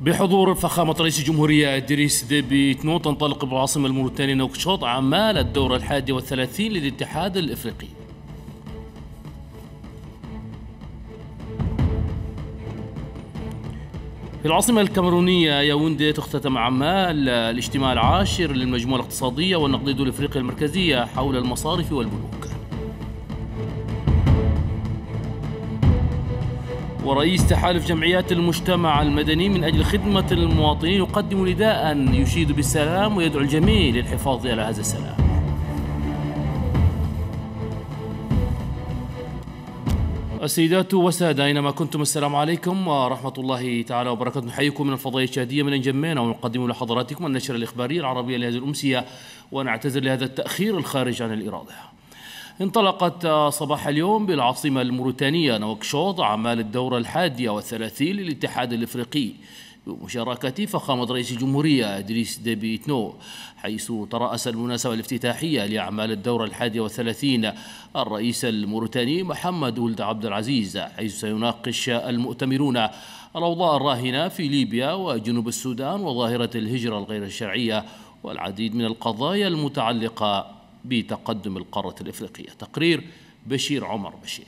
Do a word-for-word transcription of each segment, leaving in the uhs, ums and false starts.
بحضور فخامة رئيس الجمهورية إدريس ديبي إتنو تنطلق بالعاصمة الموريتانية نواكشوط أعمال الدورة الحادية والثلاثين للاتحاد الإفريقي. في العاصمة الكاميرونية ياوندي تختتم أعمال الاجتماع العاشر للمجموعة الاقتصادية والنقدية الإفريقية المركزية حول المصارف والبنوك. ورئيس تحالف جمعيات المجتمع المدني من أجل خدمة المواطنين يقدم نداء يشيد بالسلام ويدعو الجميع للحفاظ على هذا السلام. السيدات والسادة أينما كنتم، السلام عليكم ورحمة الله تعالى وبركاته. نحييكم من الفضائية الشهادية من جميعنا ونقدم لحضراتكم النشرة الإخبارية العربية لهذه الأمسية، ونعتذر لهذا التأخير الخارج عن الإرادة. انطلقت صباح اليوم بالعاصمة الموريتانية نواكشوط أعمال الدورة الحادية والثلاثين للاتحاد الإفريقي بمشاركة فخامة رئيس الجمهورية إدريس ديبي إتنو، حيث ترأس المناسبة الافتتاحية لأعمال الدورة الحادية والثلاثين الرئيس الموريتاني محمد ولد عبد العزيز، حيث سيناقش المؤتمرون الأوضاع الراهنة في ليبيا وجنوب السودان وظاهرة الهجرة الغير الشرعية والعديد من القضايا المتعلقة بتقدم القارة الإفريقية. تقرير بشير عمر بشير.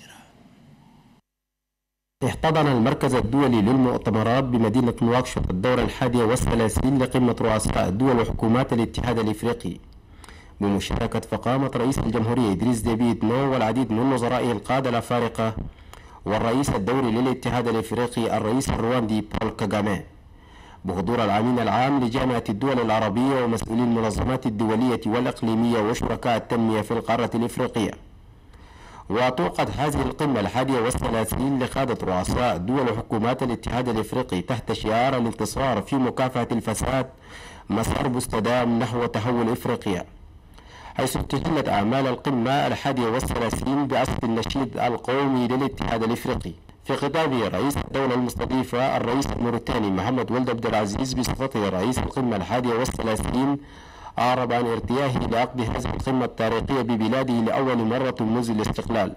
احتضن المركز الدولي للمؤتمرات بمدينة نواكشوط الدورة الحادية والثلاثين لقمة رؤساء الدول وحكومات الاتحاد الإفريقي بمشاركة فخامة رئيس الجمهورية إدريس ديبي إتنو والعديد من وزرائه القادة الأفارقة والرئيس الدوري للاتحاد الإفريقي الرئيس الرواندي بول كاغامي، بحضور الأمين العام لجامعة الدول العربية ومسؤولي المنظمات الدولية والإقليمية وشركاء التنمية في القارة الإفريقية. وتوقد هذه القمة الحادية والثلاثين لقادة رؤساء الدول وحكومات الاتحاد الإفريقي تحت شعار الانتصار في مكافحة الفساد، مسار مستدام نحو تحول إفريقيا، حيث افتتحت أعمال القمة الحادية والثلاثين بعزف النشيد القومي للاتحاد الإفريقي. في خطابه رئيس الدولة المستضيفة الرئيس الموريتاني محمد ولد عبد العزيز بصفته رئيس القمة الحادية والثلاثين أعرب عن ارتياحه لعقد هذه القمة التاريخية ببلاده لأول مرة منذ الاستقلال،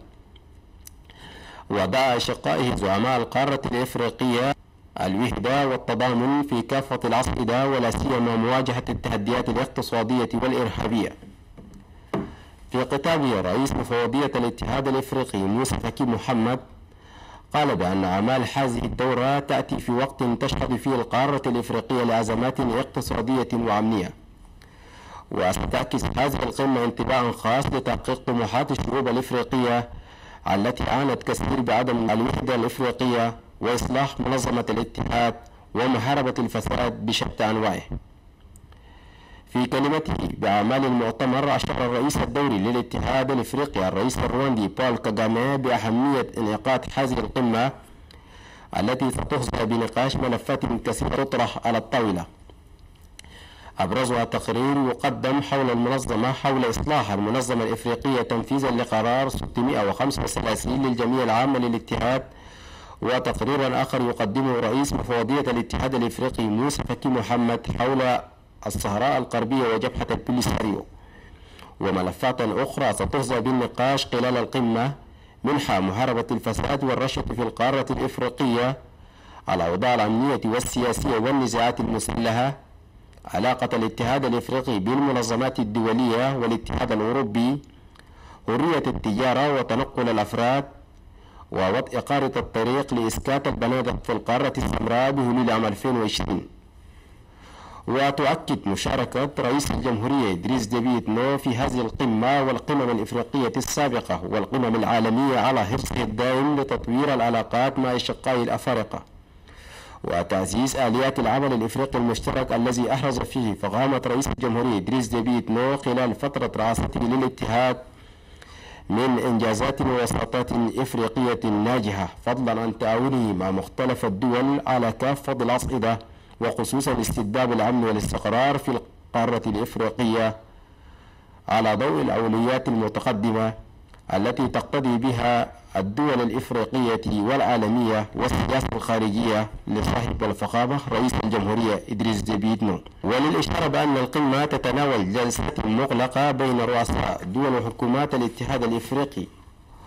ودعا أشقائه زعماء القارة الإفريقية الوحدة والتضامن في كافة الأصعدة ولا سيما مواجهة التحديات الاقتصادية والإرهابية. في خطابه رئيس مفوضية الاتحاد الإفريقي موسى فكي محمد قال بأن أعمال هذه الدورة تأتي في وقت تشهد فيه القارة الإفريقية لأزمات اقتصادية وأمنية، وستعكس هذه القمة انتباها خاص لتحقيق طموحات الشعوب الإفريقية التي عانت كثير بعدم الوحدة الإفريقية وإصلاح منظمة الاتحاد ومحاربة الفساد بشتى أنواعه. في كلمته بأعمال المؤتمر أشار الرئيس الدوري للاتحاد الإفريقي الرئيس الرواندي بول كاغامي بأهمية انعقاد هذه القمة التي ستحظى بنقاش ملفات كثيرة تطرح على الطاولة، أبرزها تقرير يقدم حول المنظمة حول إصلاح المنظمة الإفريقية تنفيذا لقرار ستمائة وخمسة وثلاثين للجمعية العامة للاتحاد، وتقريرا آخر يقدمه رئيس مفوضية الاتحاد الإفريقي موسى فكي محمد حول الصحراء الغربية وجبهة البوليساريو، وملفات أخرى ستحظى بالنقاش خلال القمة منها محاربة الفساد والرشوة في القارة الإفريقية، الأوضاع الأمنية والسياسية والنزاعات المسلحة، علاقة الاتحاد الإفريقي بالمنظمات الدولية والاتحاد الأوروبي، حرية التجارة وتنقل الأفراد، ووضع خارطة الطريق لإسكات البنادق في القارة السمراء بحلول عام ألفين وعشرين. وتؤكد مشاركة رئيس الجمهورية إدريس ديبي إتنو في هذه القمة والقمم الإفريقية السابقة والقمم العالمية على حرصه الدائم لتطوير العلاقات مع أشقائه الأفارقة وتعزيز آليات العمل الإفريقي المشترك الذي أحرز فيه فخامة رئيس الجمهورية إدريس ديبي إتنو خلال فترة رئاسته للاتحاد من إنجازات ووساطات إفريقية ناجحة، فضلا عن تعاونه مع مختلف الدول على كافة الأصعدة وخصوصا استتباب الأمن والاستقرار في القارة الإفريقية على ضوء الأولويات المتقدمة التي تقتضي بها الدول الإفريقية والعالمية والسياسة الخارجية لصاحب الفخامة رئيس الجمهورية إدريس ديبي إتنو. وللإشارة بأن القمة تتناول جلسات مغلقة بين رؤساء دول وحكومات الاتحاد الإفريقي،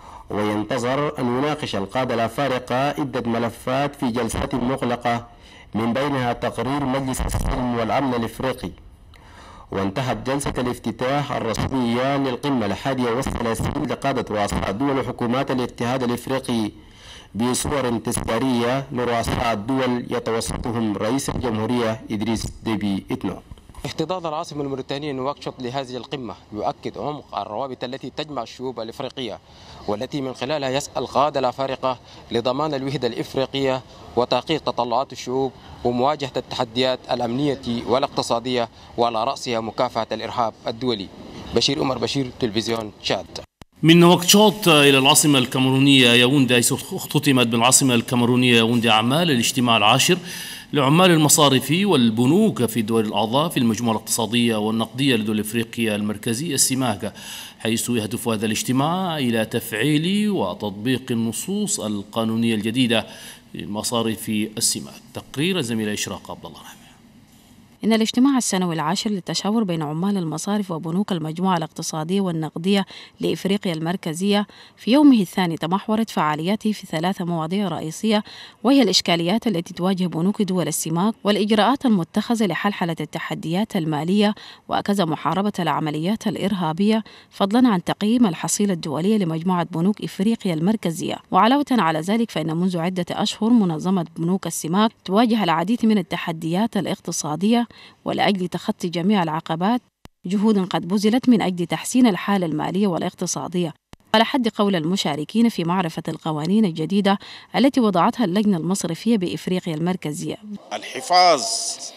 وينتظر أن يناقش القادة الأفارقة عدة ملفات في جلسات مغلقة من بينها تقرير مجلس السلم والأمن الإفريقي. وانتهت جلسة الافتتاح الرسمية للقمة الحادية والثلاثين لقادة رؤساء الدول وحكومات الاتحاد الإفريقي بصور تذكارية لرؤساء الدول يتوسطهم رئيس الجمهورية إدريس ديبي إتنو. احتضان العاصمة الموريتانية نواكشوط لهذه القمة يؤكد عمق الروابط التي تجمع الشعوب الإفريقية، والتي من خلالها يسعى القادة الأفارقة لضمان الوحدة الإفريقية وتحقيق تطلعات الشعوب ومواجهة التحديات الأمنية والاقتصادية، وعلى رأسها مكافحة الإرهاب الدولي. بشير عمر بشير، تلفزيون تشاد. من نواكشوط إلى العاصمة الكاميرونية ياوندي، حيث اختتمت بالعاصمة الكاميرونية ياوندي أعمال الاجتماع العاشر لعمال المصارف والبنوك في الدول الأعضاء في المجموعة الاقتصادية والنقدية لدول أفريقيا المركزية السماك، حيث يهدف هذا الاجتماع إلى تفعيل وتطبيق النصوص القانونية الجديدة للمصارف السماك. تقرير الزميلة إشراق عبد الله. إن الاجتماع السنوي العاشر للتشاور بين عمال المصارف وبنوك المجموعة الاقتصادية والنقدية لإفريقيا المركزية في يومه الثاني تمحورت فعالياته في ثلاث مواضيع رئيسية، وهي الإشكاليات التي تواجه بنوك دول السماك، والإجراءات المتخذة لحلحلة التحديات المالية، وكذا محاربة العمليات الإرهابية، فضلا عن تقييم الحصيلة الدولية لمجموعة بنوك إفريقيا المركزية. وعلاوة على ذلك، فإن منذ عدة أشهر منظمة بنوك السماك تواجه العديد من التحديات الاقتصادية، ولأجل تخطي جميع العقبات جهود قد بذلت من أجل تحسين الحالة المالية والاقتصادية، على حد قول المشاركين في معرفة القوانين الجديدة التي وضعتها اللجنة المصرفية بإفريقيا المركزية. الحفاظ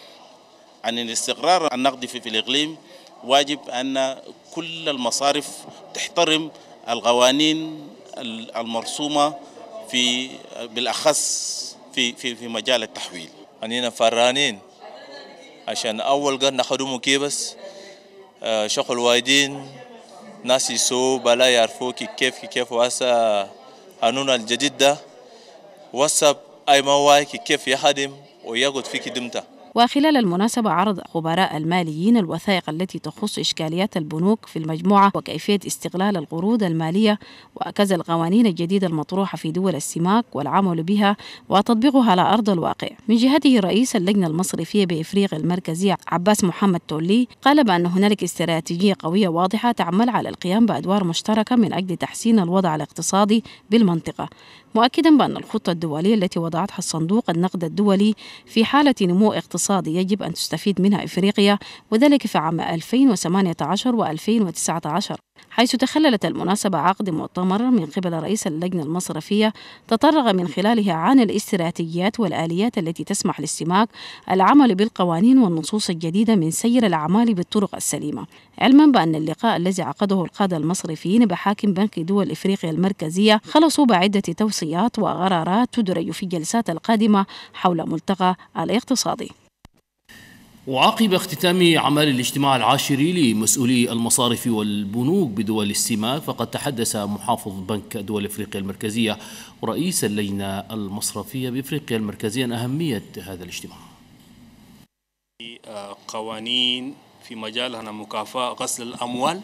عن الاستقرار النقدي في الإقليم واجب أن كل المصارف تحترم القوانين المرسومة في بالأخص في في في مجال التحويل. أننا فرانين عشان أول قد نخدموا كيبس شغل وايدين ناس يسووا بلا يعرفوا كيف كيف واسا قانون الجديد ده وسب أي مواي كيف يخدم وياخد فيك دمته. وخلال المناسبة عرض خبراء الماليين الوثائق التي تخص إشكاليات البنوك في المجموعة وكيفية استغلال القروض المالية، وكذا القوانين الجديدة المطروحة في دول السماك والعمل بها وتطبيقها على أرض الواقع. من جهته رئيس اللجنة المصرفية بإفريقيا المركزية عباس محمد تولي قال بأن هنالك استراتيجية قوية واضحة تعمل على القيام بأدوار مشتركة من أجل تحسين الوضع الاقتصادي بالمنطقة، مؤكدا بأن الخطة الدولية التي وضعتها الصندوق النقد الدولي في حالة نمو اقتصادي يجب أن تستفيد منها إفريقيا، وذلك في عام ألفين وثمانية عشر وألفين وتسعة عشر، حيث تخللت المناسبة عقد مؤتمر من قبل رئيس اللجنة المصرفية تطرق من خلالها عن الاستراتيجيات والآليات التي تسمح للسماك العمل بالقوانين والنصوص الجديدة من سير الأعمال بالطرق السليمة، علما بأن اللقاء الذي عقده القادة المصرفيين بحاكم بنك دول إفريقيا المركزية خلصوا بعدة توصيات وقرارات تدرج في الجلسات القادمة حول ملتقى الاقتصادي. وعقب اختتام أعمال الاجتماع العاشر لمسؤولي المصارف والبنوك بدول السماك، فقد تحدث محافظ بنك دول إفريقيا المركزية ورئيس اللجنة المصرفية بإفريقيا المركزية عن أهمية هذا الاجتماع. قوانين في مجال مكافأة غسل الأموال،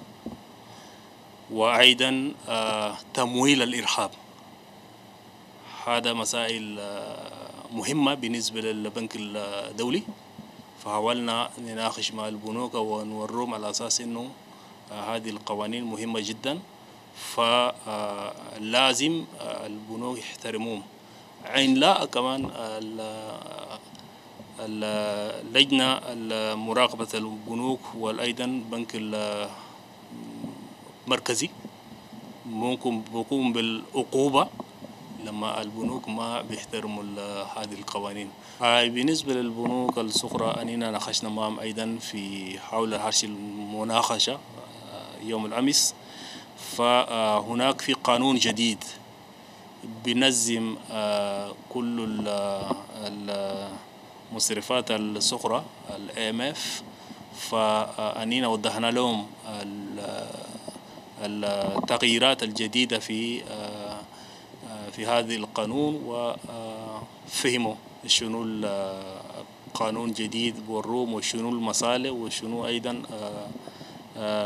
وأيضا تمويل الإرهاب، هذا مسائل مهمة بالنسبة للبنك الدولي، فحاولنا نناقش مع البنوك ونورهم على أساس أنه هذه القوانين مهمة جدا، فلازم البنوك يحترموهم. عين لا كمان اللجنة مراقبة البنوك وأيضا بنك المركزي ممكن بيقوم بالعقوبة لما البنوك ما بيحترموا هذه القوانين. بالنسبة للبنوك الصغرى أننا ناقشنا معهم أيضا في حول هذه المناقشة يوم الأمس، فهناك في قانون جديد بينظم كل المصرفات الصغرى ال إيه إم إف، فأننا وضحنا لهم التغييرات الجديدة في في هذه القانون، وفهموا شنو القانون الجديد والروم وشنو المصالح وشنو أيضا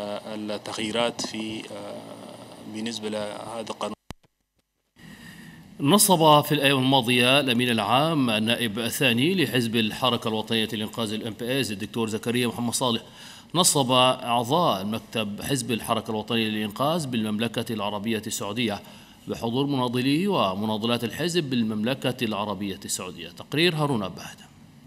التغييرات في بالنسبة لهذا القانون. نصب في الأيام الماضية الأمين العام النائب الثاني لحزب الحركة الوطنية لإنقاذ الإم بي إس الدكتور زكريا محمد صالح نصب أعضاء مكتب حزب الحركة الوطنية للإنقاذ بالمملكة العربية السعودية بحضور مناضلي ومناضلات الحزب بالمملكة العربية السعودية. تقرير هارون أبهد.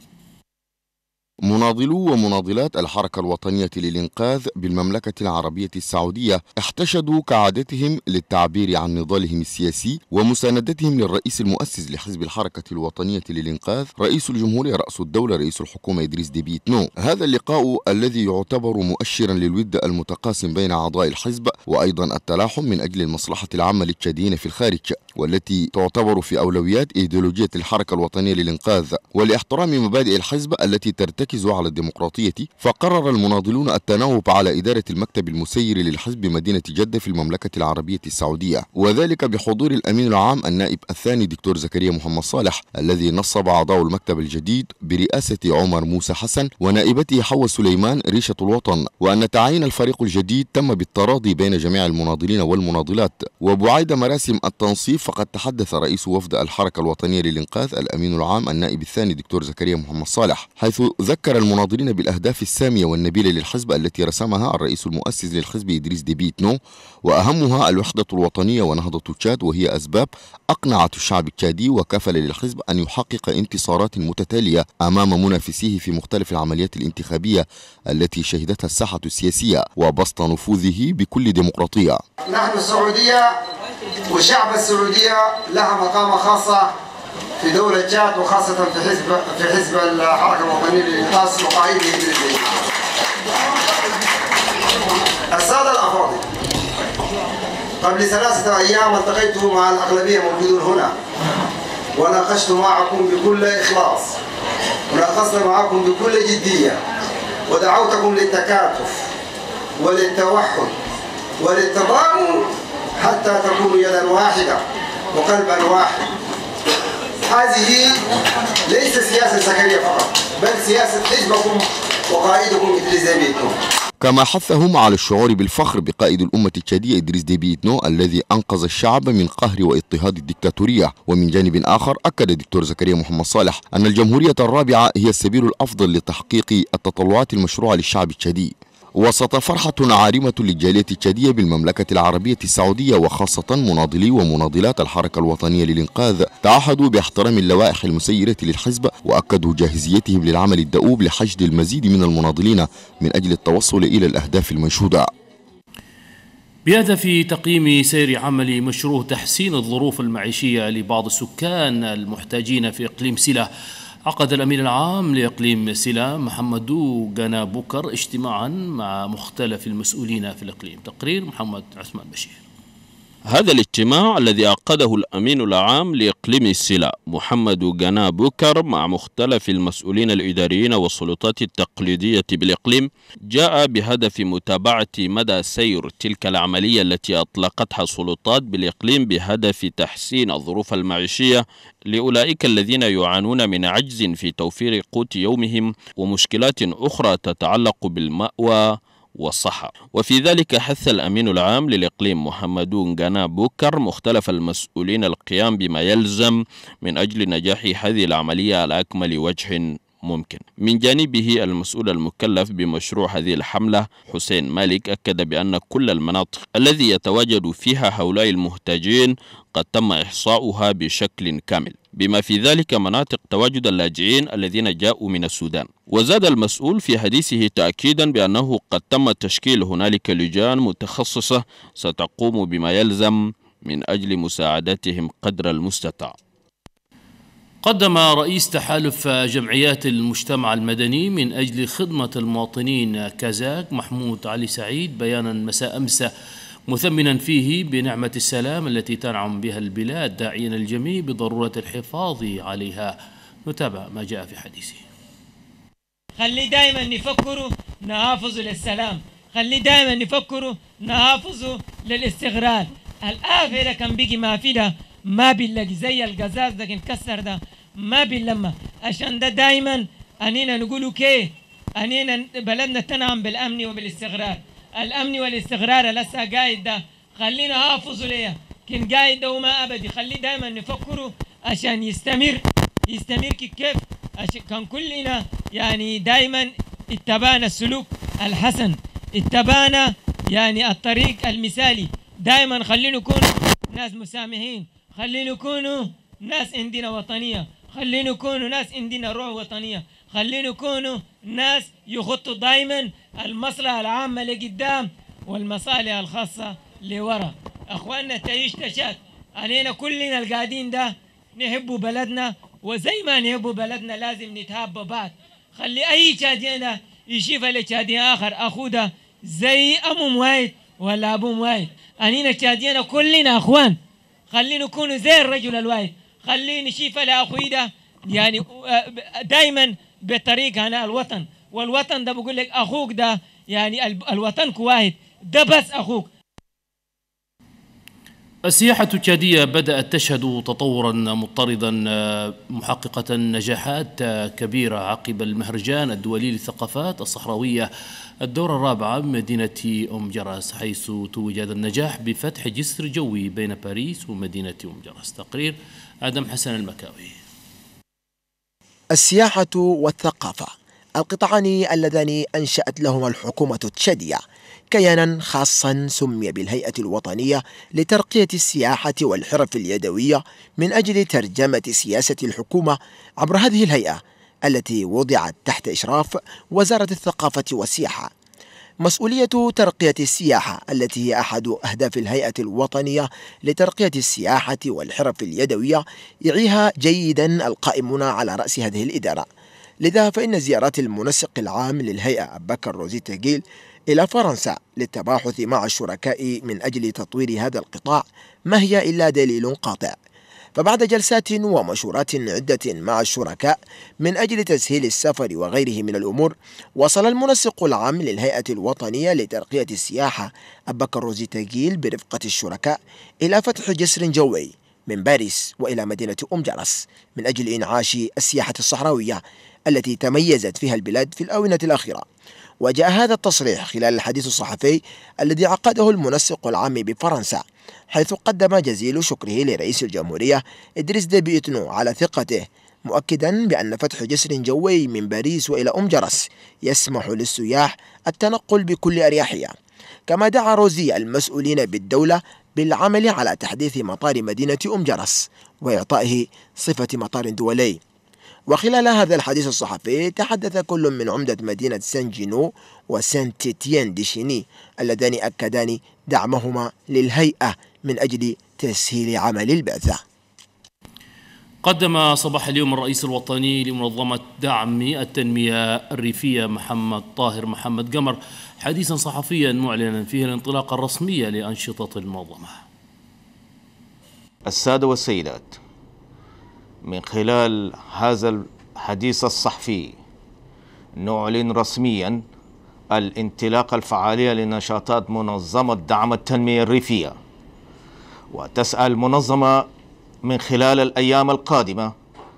مناضلو ومناضلات الحركة الوطنية للإنقاذ بالمملكة العربية السعودية احتشدوا كعادتهم للتعبير عن نضالهم السياسي ومساندتهم للرئيس المؤسس لحزب الحركة الوطنية للإنقاذ رئيس الجمهورية رأس الدولة رئيس الحكومة إدريس ديبي إتنو. هذا اللقاء الذي يعتبر مؤشرا للود المتقاسم بين أعضاء الحزب وأيضا التلاحم من أجل المصلحة العامة للتشاديين في الخارج والتي تعتبر في أولويات إيديولوجية الحركة الوطنية للإنقاذ ولاحترام مبادئ الحزب التي ترتكز على الديمقراطية. فقرر المناضلون التناوب على إدارة المكتب المسير للحزب بمدينة جدة في المملكة العربية السعودية وذلك بحضور الأمين العام النائب الثاني دكتور زكريا محمد صالح الذي نصب أعضاء المكتب الجديد برئاسة عمر موسى حسن ونائبته حواء سليمان ريشة الوطن، وأن تعيين الفريق الجديد تم بالتراضي بين جميع المناضلين والمناضلات. وبعيد مراسم التنصيب فقد تحدث رئيس وفد الحركة الوطنية للإنقاذ الأمين العام النائب الثاني دكتور زكريا محمد صالح حيث ذكر المناضلين بالأهداف السامية والنبيلة للحزب التي رسمها الرئيس المؤسس للحزب إدريس ديبي إتنو وأهمها الوحدة الوطنية ونهضة تشاد، وهي أسباب أقنعت الشعب التشادي وكفل للحزب أن يحقق انتصارات متتالية أمام منافسيه في مختلف العمليات الانتخابية التي شهدتها الساحة السياسية وبسط نفوذه بكل ديمقراطية. نحن السعودية والشعب السعودية لها مقامة خاصة في دولة تشاد وخاصة في حزب في حزب الحركة الوطنية للإنقاذ وقائده إدريس ديبي. السادة الأفاضل، قبل ثلاثة أيام التقيت مع الأغلبية موجودون هنا وناقشت معكم بكل إخلاص وناقشنا معكم بكل جدية ودعوتكم للتكاتف وللتوحد وللتضامن حتى تكونوا يدا واحدة وقلبا واحد. هذه ليس سياسة زكريا فقط بل سياسة حزبكم وقائدكم إدريس ديبي إتنو. كما حثهم على الشعور بالفخر بقائد الأمة التشادية إدريس ديبي إتنو الذي أنقذ الشعب من قهر واضطهاد الدكتاتورية. ومن جانب آخر أكد الدكتور زكريا محمد صالح أن الجمهورية الرابعة هي السبيل الأفضل لتحقيق التطلعات المشروعة للشعب التشادي. وسط فرحة عارمة للجالية التشادية بالمملكة العربية السعودية وخاصة مناضلي ومناضلات الحركة الوطنية للإنقاذ تعهدوا باحترام اللوائح المسيرة للحزب وأكدوا جاهزيتهم للعمل الدؤوب لحشد المزيد من المناضلين من أجل التوصل إلى الأهداف المنشودة. بهدف تقييم سير عمل مشروع تحسين الظروف المعيشية لبعض السكان المحتاجين في إقليم سيلة عقد الأمين العام لإقليم سيلة محمد غانا بوكر اجتماعا مع مختلف المسؤولين في الإقليم. تقرير محمد عثمان بشير. هذا الاجتماع الذي عقده الأمين العام لإقليم سيلة محمد غانا بوكر مع مختلف المسؤولين الإداريين والسلطات التقليدية بالإقليم جاء بهدف متابعة مدى سير تلك العملية التي أطلقتها السلطات بالإقليم بهدف تحسين الظروف المعيشية لأولئك الذين يعانون من عجز في توفير قوت يومهم ومشكلات أخرى تتعلق بالمأوى والصحة. وفي ذلك حث الأمين العام للإقليم محمد غانا بوكر مختلف المسؤولين القيام بما يلزم من أجل نجاح هذه العملية على أكمل وجه ممكن. من جانبه المسؤول المكلف بمشروع هذه الحملة حسين مالك أكد بأن كل المناطق الذي يتواجد فيها هؤلاء المحتاجين قد تم إحصاؤها بشكل كامل بما في ذلك مناطق تواجد اللاجئين الذين جاءوا من السودان. وزاد المسؤول في حديثه تأكيدا بأنه قد تم تشكيل هنالك لجان متخصصة ستقوم بما يلزم من أجل مساعدتهم قدر المستطاع. قدم رئيس تحالف جمعيات المجتمع المدني من أجل خدمة المواطنين كازاك محمود علي سعيد بيانا مساء أمس مثمنا فيه بنعمة السلام التي تنعم بها البلاد داعيا الجميع بضرورة الحفاظ عليها. نتابع ما جاء في حديثه. خلي دائما نفكروا نحافظوا للسلام، خلي دائما نفكروا نحافظوا للاستقرار. الآخرة كان بيجي ما في ده ما بنلاقي زي القزاز ده انكسر ده ما بنلمه، عشان ده دائما أنينا نقولوا كي أنينا بلدنا تنعم بالأمن وبالاستقرار. الأمن والاستقرار لسه قايد ده خلينا حافظوا ليه كن قاعد دوما أبدي. خلي دائما نفكره عشان يستمر يستمر كيف عشان كان كلنا يعني دائما اتبعنا السلوك الحسن، اتبعنا يعني الطريق المثالي. دائما خلينا نكون ناس مسامحين، خلينا نكونوا ناس عندنا وطنية، خلينا نكونوا ناس عندنا روح وطنية، خلينا نكونوا ناس يخطوا دائما المصلحة العامة لقدام والمصالح الخاصة لورا. أخواننا تعيش تشات علينا كلنا القاعدين ده نحبوا بلدنا، وزي ما نحبوا بلدنا لازم نتهاب بعض. خلي أي شادينا يشوف لشادي آخر أخو ده زي أمهم واحد ولا أبوهم واحد. أنينا شادينا كلنا أخوان، خلينا نكونوا زي الرجل الواحد. خلينا نشوف لأخوي ده يعني دائما بطريق هنا الوطن، والوطن ده بقول لك أخوك ده يعني الوطن واحد ده بس أخوك. السياحة التشادية بدأت تشهد تطورا مضطردا محققة نجاحات كبيرة عقب المهرجان الدولي للثقافات الصحراوية الدورة الرابعة بمدينة أم جرس، حيث توج هذا النجاح بفتح جسر جوي بين باريس ومدينة أم جرس. تقرير آدم حسن المكاوي. السياحة والثقافة القطاعان اللذان أنشأت لهما الحكومة التشادية كيانا خاصا سمي بالهيئة الوطنية لترقية السياحة والحرف اليدوية من أجل ترجمة سياسة الحكومة عبر هذه الهيئة التي وضعت تحت إشراف وزارة الثقافة والسياحة. مسؤولية ترقية السياحة التي هي أحد أهداف الهيئة الوطنية لترقية السياحة والحرف اليدوية يعيها جيدا القائمون على رأس هذه الإدارة. لذا فإن زيارات المنسق العام للهيئة بكر روزيتا جيل إلى فرنسا للتباحث مع الشركاء من أجل تطوير هذا القطاع ما هي إلا دليل قاطع. فبعد جلسات ومشورات عدة مع الشركاء من أجل تسهيل السفر وغيره من الأمور، وصل المنسق العام للهيئة الوطنية لترقية السياحة بكر روزيتا جيل برفقة الشركاء إلى فتح جسر جوي من باريس وإلى مدينة أم جرس من أجل إنعاش السياحة الصحراوية التي تميزت فيها البلاد في الآونة الأخيرة. وجاء هذا التصريح خلال الحديث الصحفي الذي عقده المنسق العام بفرنسا، حيث قدم جزيل شكره لرئيس الجمهورية إدريس ديبي إتنو على ثقته، مؤكدا بأن فتح جسر جوي من باريس وإلى أم جرس يسمح للسياح التنقل بكل أريحية. كما دعا روزي المسؤولين بالدولة بالعمل على تحديث مطار مدينة أم جرس وإعطائه صفة مطار دولي. وخلال هذا الحديث الصحفي تحدث كل من عمدة مدينة سان جينو وسان تيتيان دي شيني اللذان أكدان دعمهما للهيئة من أجل تسهيل عمل البعثة. قدم صباح اليوم الرئيس الوطني لمنظمة دعم التنمية الريفية محمد طاهر محمد قمر حديثا صحفيا معلنا فيه الانطلاقة الرسمية لأنشطة المنظمة. السادة والسيدات، من خلال هذا الحديث الصحفي نعلن رسميا الانطلاقة الفعالية لنشاطات منظمة دعم التنمية الريفية. وتسعى المنظمة من خلال الأيام القادمة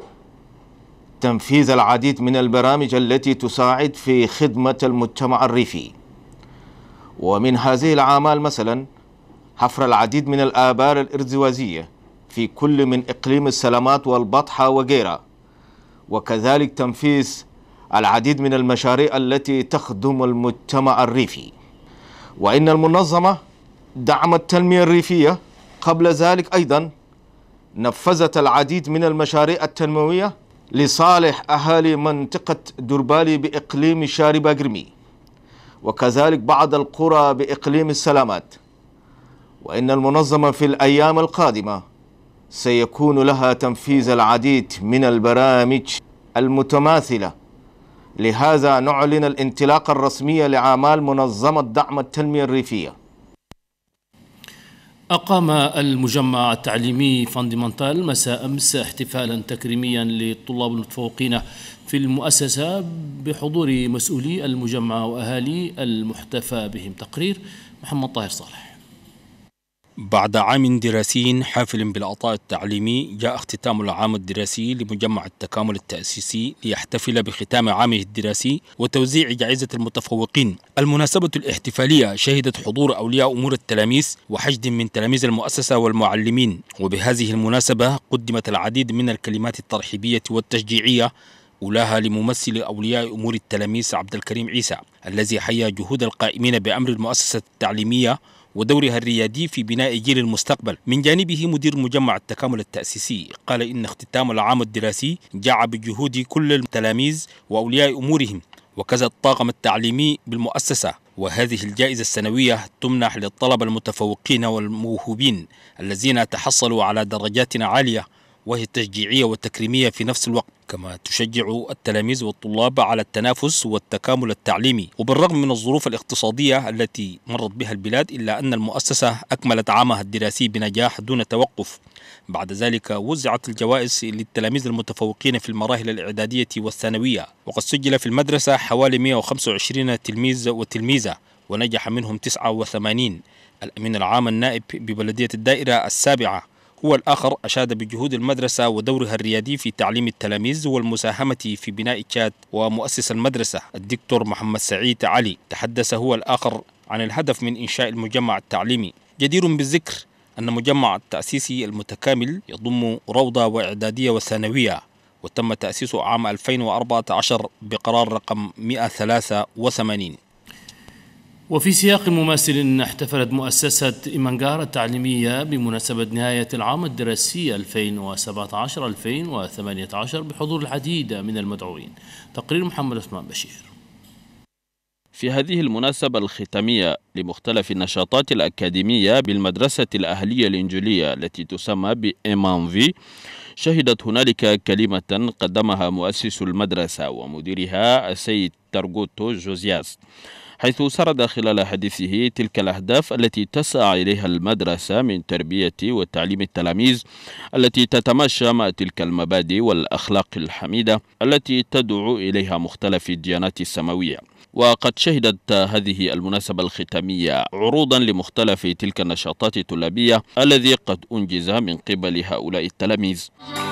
تنفيذ العديد من البرامج التي تساعد في خدمة المجتمع الريفي. ومن هذه الأعمال مثلا حفر العديد من الآبار الإرزوازية في كل من إقليم السلامات والبطحة وغيرها، وكذلك تنفيذ العديد من المشاريع التي تخدم المجتمع الريفي. وإن المنظمة دعم التنمية الريفية قبل ذلك أيضا نفذت العديد من المشاريع التنموية لصالح أهالي منطقة دربالي بإقليم شاربة قرمي، وكذلك بعض القرى بإقليم السلامات. وإن المنظمة في الأيام القادمة سيكون لها تنفيذ العديد من البرامج المتماثلة. لهذا نعلن الانطلاقة الرسمية لأعمال منظمة دعم التنمية الريفية. أقام المجمع التعليمي فاندمنتال مساء أمس احتفالا تكريميا للطلاب المتفوقين في المؤسسة بحضور مسؤولي المجمع وأهالي المحتفى بهم. تقرير محمد طاهر صالح. بعد عام دراسي حافل بالعطاء التعليمي، جاء اختتام العام الدراسي لمجمع التكامل التأسيسي ليحتفل بختام عامه الدراسي وتوزيع جائزة المتفوقين. المناسبة الاحتفالية شهدت حضور أولياء أمور التلاميذ وحشد من تلاميذ المؤسسة والمعلمين، وبهذه المناسبة قدمت العديد من الكلمات الترحيبية والتشجيعية، أولاها لممثل أولياء أمور التلاميذ عبد الكريم عيسى، الذي حيا جهود القائمين بأمر المؤسسة التعليمية ودورها الريادي في بناء جيل المستقبل. من جانبه مدير مجمع التكامل التأسيسي قال إن اختتام العام الدراسي جاء بجهود كل التلاميذ وأولياء أمورهم وكذا الطاقم التعليمي بالمؤسسة، وهذه الجائزة السنوية تمنح للطلبة المتفوقين والموهوبين الذين تحصلوا على درجات عالية، وهي تشجيعية وتكريمية في نفس الوقت، كما تشجع التلاميذ والطلاب على التنافس والتكامل التعليمي. وبالرغم من الظروف الاقتصادية التي مرت بها البلاد، إلا أن المؤسسة أكملت عامها الدراسي بنجاح دون توقف. بعد ذلك وزعت الجوائز للتلاميذ المتفوقين في المراحل الإعدادية والثانوية، وقد سجل في المدرسة حوالي مئة وخمسة وعشرين تلميذ وتلميذة ونجح منهم تسعة وثمانين. الأمين العام النائب ببلدية الدائرة السابعة هو الآخر أشاد بجهود المدرسة ودورها الريادي في تعليم التلاميذ والمساهمة في بناء تشاد، ومؤسس المدرسة الدكتور محمد سعيد علي تحدث هو الآخر عن الهدف من إنشاء المجمع التعليمي. جدير بالذكر أن مجمع التأسيسي المتكامل يضم روضة وإعدادية وثانوية، وتم تأسيسه عام ألفين وأربعة عشر بقرار رقم مئة وثلاثة وثمانين. وفي سياق مماثل احتفلت مؤسسة إيمانجار التعليمية بمناسبة نهاية العام الدراسي ألفين وسبعة عشر ألفين وثمانية عشر بحضور العديد من المدعوين. تقرير محمد عثمان بشير. في هذه المناسبة الختامية لمختلف النشاطات الأكاديمية بالمدرسة الأهلية الإنجيلية التي تسمى بإيمانفي، شهدت هنالك كلمة قدمها مؤسس المدرسة ومديرها السيد تارغوتو جوزياس، حيث سرد خلال حديثه تلك الأهداف التي تسعى إليها المدرسة من تربية وتعليم التلاميذ، التي تتماشى مع تلك المبادئ والأخلاق الحميدة التي تدعو إليها مختلف الديانات السماوية. وقد شهدت هذه المناسبة الختامية عروضا لمختلف تلك النشاطات الطلابية الذي قد أنجز من قبل هؤلاء التلاميذ.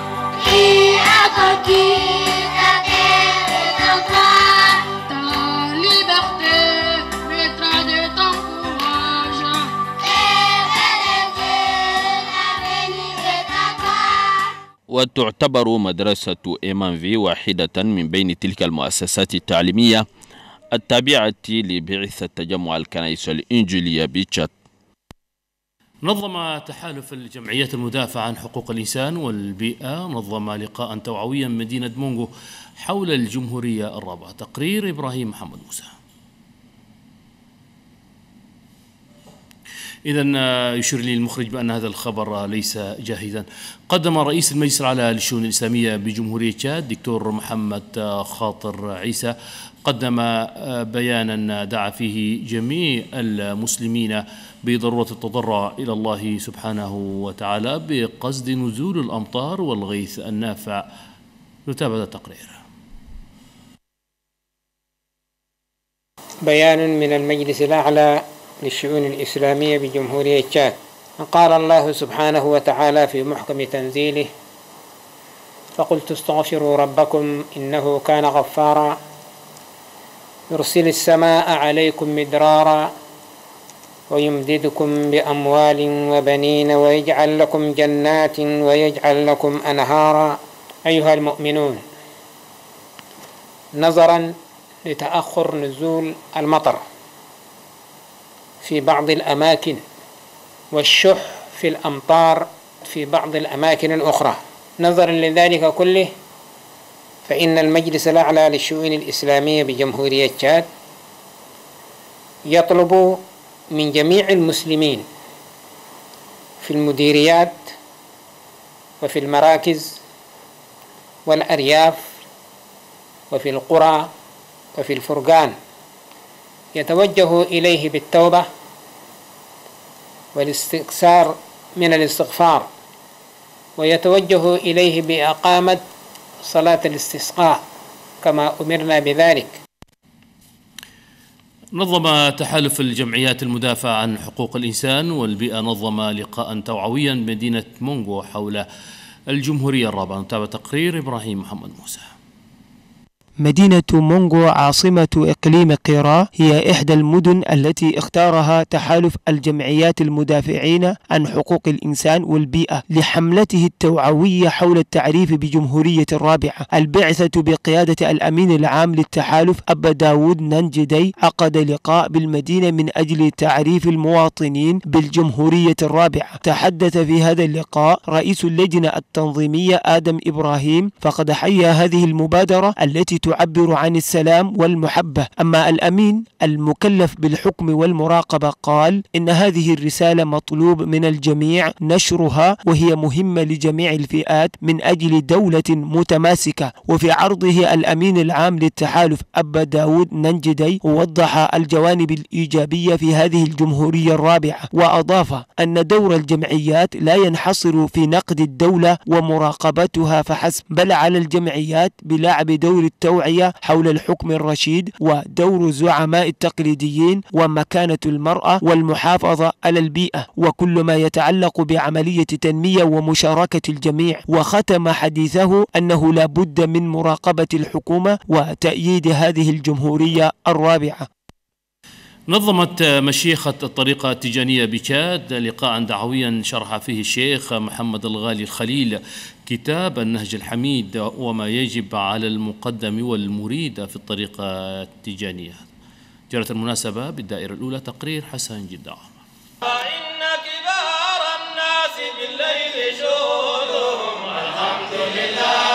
وتعتبر مدرسة إيمانفي واحدة من بين تلك المؤسسات التعليمية التابعة لبعثة تجمع الكنائس الإنجيلية بتشاد. نظم تحالف الجمعيات المدافعة عن حقوق الإنسان والبيئة نظم لقاء توعويا مدينة مونغو حول الجمهورية الرابعة. تقرير إبراهيم محمد موسى. إذن يشير لي المخرج بأن هذا الخبر ليس جاهزا. قدم رئيس المجلس الأعلى للشؤون الإسلامية بجمهورية تشاد دكتور محمد خاطر عيسى قدم بيانا دعا فيه جميع المسلمين بضرورة التضرع إلى الله سبحانه وتعالى بقصد نزول الأمطار والغيث النافع. نتابع التقرير. بيان من المجلس الأعلى للشؤون الإسلامية بجمهورية تشاد. قال الله سبحانه وتعالى في محكم تنزيله: فقلت استغفروا ربكم إنه كان غفارا يرسل السماء عليكم مدرارا ويمددكم بأموال وبنين ويجعل لكم جنات ويجعل لكم أنهارا. أيها المؤمنون، نظرا لتأخر نزول المطر في بعض الأماكن والشح في الأمطار في بعض الأماكن الأخرى، نظرا لذلك كله فإن المجلس الأعلى للشؤون الإسلامية بجمهورية تشاد يطلب من جميع المسلمين في المديريات وفي المراكز والأرياف وفي القرى وفي الفرقان يتوجه إليه بالتوبة والاستكثار من الاستغفار، ويتوجه إليه بإقامة صلاة الاستسقاء كما أمرنا بذلك. نظم تحالف الجمعيات المدافعة عن حقوق الإنسان والبيئة نظم لقاء توعويا بمدينة مونغو حول الجمهورية الرابعة. نتابع تقرير إبراهيم محمد موسى. مدينة مونغو عاصمة إقليم قيرا هي إحدى المدن التي اختارها تحالف الجمعيات المدافعين عن حقوق الإنسان والبيئة لحملته التوعوية حول التعريف بجمهورية الرابعة. البعثة بقيادة الأمين العام للتحالف أبا داود نانجدي عقد لقاء بالمدينة من أجل تعريف المواطنين بالجمهورية الرابعة. تحدث في هذا اللقاء رئيس اللجنة التنظيمية آدم إبراهيم، فقد حيا هذه المبادرة التي تعبر عن السلام والمحبة. أما الأمين المكلف بالحكم والمراقبة قال إن هذه الرسالة مطلوب من الجميع نشرها، وهي مهمة لجميع الفئات من أجل دولة متماسكة. وفي عرضه الأمين العام للتحالف أبا داود نانجدي وضح الجوانب الإيجابية في هذه الجمهورية الرابعة، وأضاف أن دور الجمعيات لا ينحصر في نقد الدولة ومراقبتها فحسب، بل على الجمعيات بلعب دور التوعية حول الحكم الرشيد ودور الزعماء التقليديين ومكانة المرأة والمحافظة على البيئة وكل ما يتعلق بعملية تنمية ومشاركة الجميع. وختم حديثه أنه لا بد من مراقبة الحكومة وتأييد هذه الجمهورية الرابعة. نظمت مشيخة الطريقة التيجانية بتشاد لقاء دعويا شرح فيه الشيخ محمد الغالي الخليل كتاب النهج الحميد وما يجب على المقدم والمريد في الطريقة التيجانية. جرت المناسبة بالدائرة الأولى. تقرير حسن جدا. إن كبار الناس بالليل شهودهم الحمد لله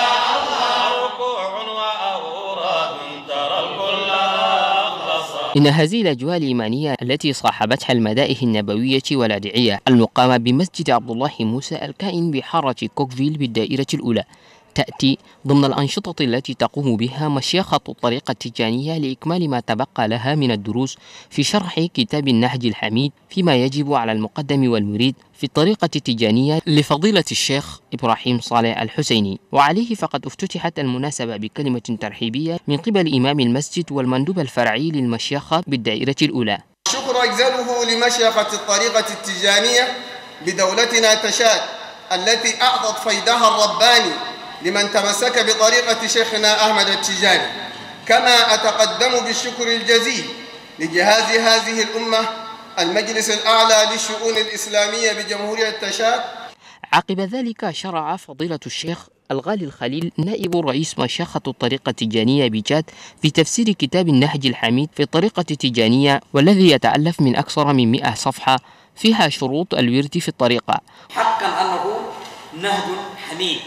إن هذه الأجواء الإيمانية التي صاحبتها المدائح النبوية والأدعية المقامة بمسجد عبد الله موسى الكائن بحارة كوكفيل بالدائرة الأولى تأتي ضمن الأنشطة التي تقوم بها مشيخة الطريقة التيجانية لإكمال ما تبقى لها من الدروس في شرح كتاب النهج الحميد فيما يجب على المقدم والمريد في الطريقة التيجانية لفضيلة الشيخ إبراهيم صالح الحسيني. وعليه فقد افتتحت المناسبة بكلمة ترحيبية من قبل إمام المسجد والمندوب الفرعي للمشيخة بالدائرة الأولى. شكر أجزله لمشيخة الطريقة التيجانية بدولتنا تشاد التي أعطت فيدها الرباني لمن تمسك بطريقة شيخنا أحمد التيجاني. كما أتقدم بالشكر الجزيل لجهاز هذه الأمة المجلس الأعلى للشؤون الإسلامية بجمهورية تشاد. عقب ذلك شرع فضيلة الشيخ الغالي الخليل نائب رئيس مشيخة الطريقة التيجانية بتشاد في تفسير كتاب النهج الحميد في الطريقة التيجانية، والذي يتألف من أكثر من مئة صفحة فيها شروط الورد في الطريقة. حقا أنه نهج حميد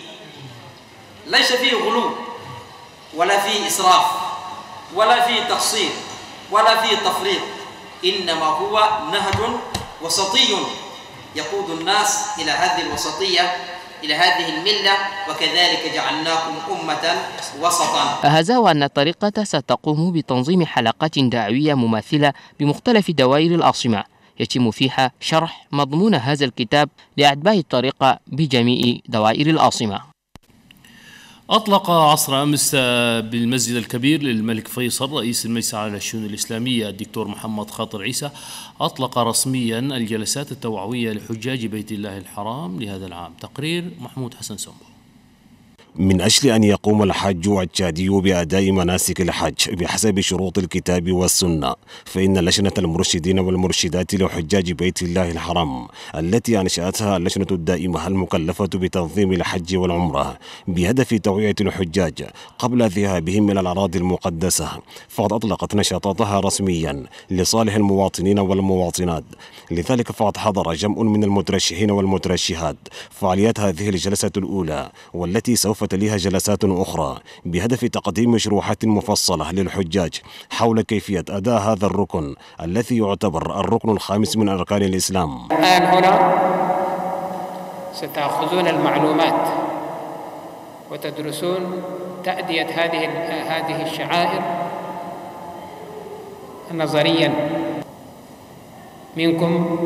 ليس فيه غلو ولا فيه إسراف ولا فيه تقصير ولا فيه تفريط، إنما هو نهج وسطي يقود الناس إلى هذه الوسطية، إلى هذه الملة، وكذلك جعلناكم أمة وسطا. هذا وأن الطريقة ستقوم بتنظيم حلقات دعوية مماثلة بمختلف دوائر العاصمة يتم فيها شرح مضمون هذا الكتاب لأتباع الطريقة بجميع دوائر العاصمة. أطلق عصر أمس بالمسجد الكبير للملك فيصل رئيس المجلس على الشؤون الإسلامية الدكتور محمد خاطر عيسى أطلق رسميا الجلسات التوعوية لحجاج بيت الله الحرام لهذا العام. تقرير محمود حسن سمبو. من أجل أن يقوم الحاج التشادي بأداء مناسك الحج بحسب شروط الكتاب والسنة، فإن لجنة المرشدين والمرشدات لحجاج بيت الله الحرام التي أنشأتها اللجنة الدائمة المكلفة بتنظيم الحج والعمرة بهدف توعية الحجاج قبل ذهابهم إلى الأراضي المقدسة، فقد أطلقت نشاطاتها رسميا لصالح المواطنين والمواطنات. لذلك فقد حضر جمع من المترشحين والمترشحات فعاليات هذه الجلسة الأولى، والتي سوف تليها جلسات أخرى بهدف تقديم شروحات مفصلة للحجاج حول كيفية أداء هذا الركن الذي يعتبر الركن الخامس من أركان الإسلام. الآن هنا ستأخذون المعلومات وتدرسون تأدية هذه هذه الشعائر نظريا. منكم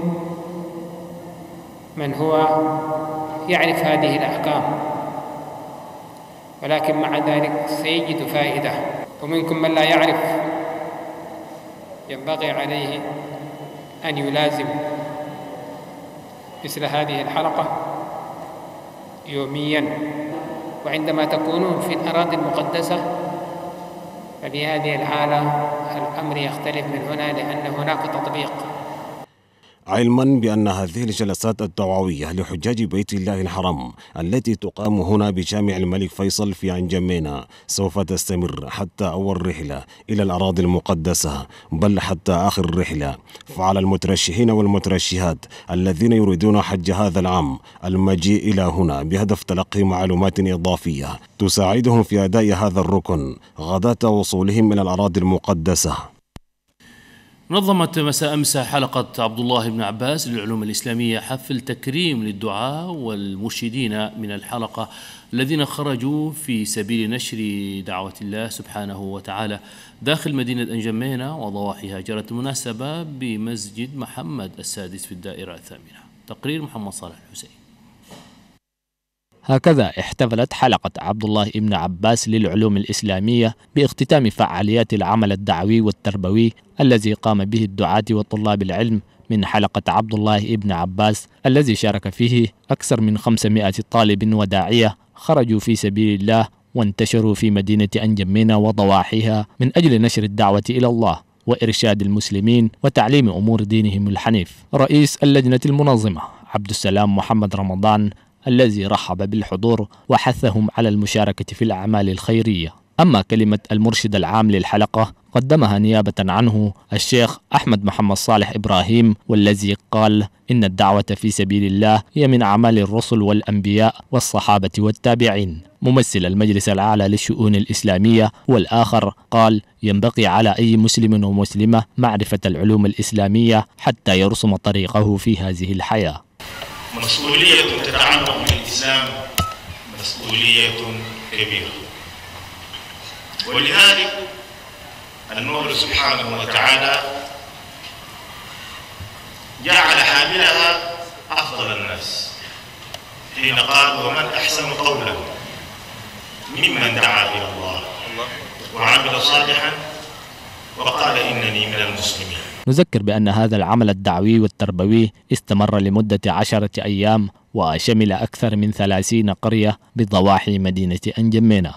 من هو يعرف هذه الأحكام ولكن مع ذلك سيجد فائدة، ومنكم من لا يعرف ينبغي عليه أن يلازم مثل هذه الحلقة يوميا، وعندما تكونون في الأراضي المقدسة فبهذه الحالة الأمر يختلف من هنا، لأن هناك تطبيق. علما بأن هذه الجلسات التوعوية لحجاج بيت الله الحرام التي تقام هنا بجامع الملك فيصل في عنجمينا سوف تستمر حتى أول رحلة إلى الأراضي المقدسة، بل حتى آخر الرحلة. فعلى المترشحين والمترشحات الذين يريدون حج هذا العام المجيء إلى هنا بهدف تلقي معلومات إضافية تساعدهم في أداء هذا الركن غداة وصولهم إلى الأراضي المقدسة. نظمت مساء أمس حلقة عبد الله بن عباس للعلوم الإسلامية حفل تكريم للدعاة والمرشدين من الحلقة الذين خرجوا في سبيل نشر دعوة الله سبحانه وتعالى داخل مدينة أنجمينا وضواحيها. جرت المناسبة بمسجد محمد السادس في الدائرة الثامنة. تقرير محمد صالح الحسين. هكذا احتفلت حلقة عبد الله بن عباس للعلوم الإسلامية باختتام فعاليات العمل الدعوي والتربوي الذي قام به الدعاة وطلاب العلم من حلقة عبد الله بن عباس، الذي شارك فيه أكثر من خمسمائة طالب وداعية خرجوا في سبيل الله وانتشروا في مدينة أنجمينا وضواحيها من أجل نشر الدعوة إلى الله وإرشاد المسلمين وتعليم أمور دينهم الحنيف. رئيس اللجنة المنظمة عبد السلام محمد رمضان الذي رحب بالحضور وحثهم على المشاركة في الأعمال الخيرية. أما كلمة المرشد العام للحلقة قدمها نيابة عنه الشيخ أحمد محمد صالح إبراهيم، والذي قال إن الدعوة في سبيل الله هي من أعمال الرسل والأنبياء والصحابة والتابعين. ممثل المجلس الأعلى للشؤون الإسلامية والآخر قال ينبغي على أي مسلم ومسلمة معرفة العلوم الإسلامية حتى يرسم طريقه في هذه الحياة. مسؤولية تتعلق بالإسلام مسؤولية كبيرة، ولذلك المولى سبحانه وتعالى جعل حاملها أفضل الناس حين قال ومن أحسن قولا ممن دعا إلى الله وعمل صالحا وقال إنني من المسلمين. نذكر بأن هذا العمل الدعوي والتربوي استمر لمدة عشرة أيام وشمل أكثر من ثلاثين قرية بضواحي مدينة أنجمينا.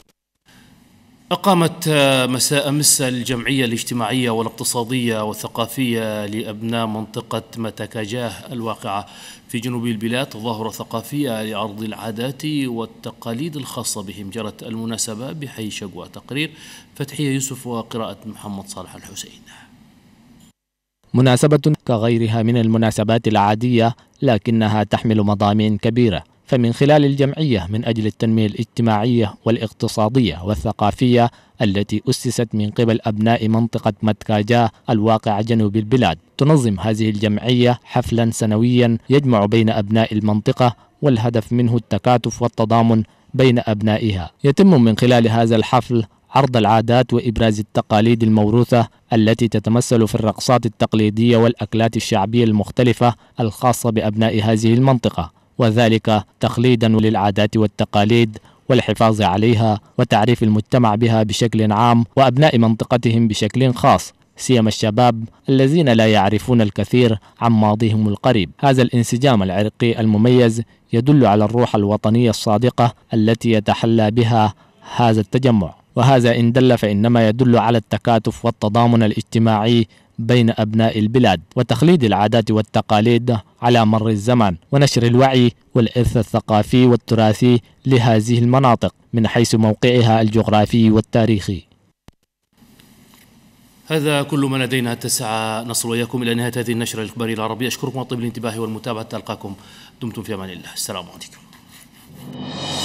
أقامت مساء أمس الجمعية الاجتماعية والاقتصادية والثقافية لأبناء منطقة متكاجاه الواقعة في جنوب البلاد ظاهرة ثقافية لعرض العادات والتقاليد الخاصة بهم. جرت المناسبة بحي شقوى. تقرير فتحية يوسف وقراءة محمد صالح الحسين. مناسبة كغيرها من المناسبات العادية لكنها تحمل مضامين كبيرة، فمن خلال الجمعية من أجل التنمية الاجتماعية والاقتصادية والثقافية التي أسست من قبل أبناء منطقة متكاجاه الواقع جنوب البلاد، تنظم هذه الجمعية حفلا سنويا يجمع بين أبناء المنطقة، والهدف منه التكاتف والتضامن بين أبنائها. يتم من خلال هذا الحفل عرض العادات وإبراز التقاليد الموروثة التي تتمثل في الرقصات التقليدية والأكلات الشعبية المختلفة الخاصة بأبناء هذه المنطقة، وذلك تخليدا للعادات والتقاليد والحفاظ عليها وتعريف المجتمع بها بشكل عام وأبناء منطقتهم بشكل خاص، سيما الشباب الذين لا يعرفون الكثير عن ماضيهم القريب. هذا الانسجام العرقي المميز يدل على الروح الوطنية الصادقة التي يتحلى بها هذا التجمع، وهذا إن دل فإنما يدل على التكاتف والتضامن الاجتماعي بين أبناء البلاد وتخليد العادات والتقاليد على مر الزمان ونشر الوعي والإرث الثقافي والتراثي لهذه المناطق من حيث موقعها الجغرافي والتاريخي. هذا كل ما لدينا. تسعى نصل وإياكم إلى نهاية هذه النشرة الإخبارية العربية. أشكركم على طيب الانتباه والمتابعة. ألقاكم دمتم في أمان الله. السلام عليكم.